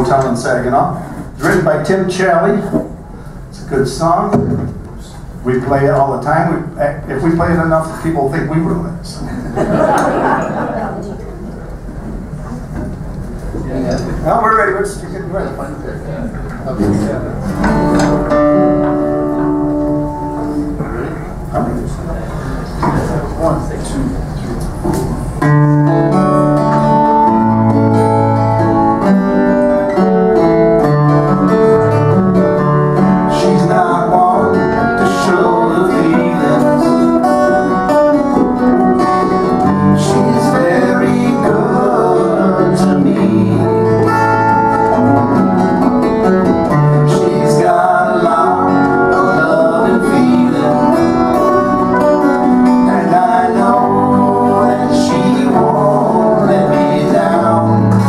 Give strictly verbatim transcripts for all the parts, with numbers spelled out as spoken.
Motel in Saginaw. It's written by Tim Challey. It's a good song. We play it all the time. We, if we play it enough, people think we ruin it. So. Well, we're ready. Let's get ready. One, two, three. She's not one to show the feelings. She's very good to me. She's got a lot of love and feeling, and I know that she won't let me down.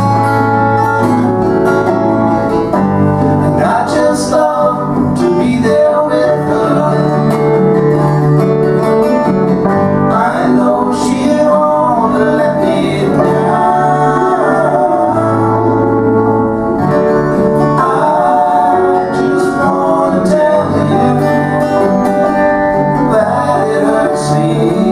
And I just love to be there with her. I know she won't let me down. I just wanna tell you that it hurts me.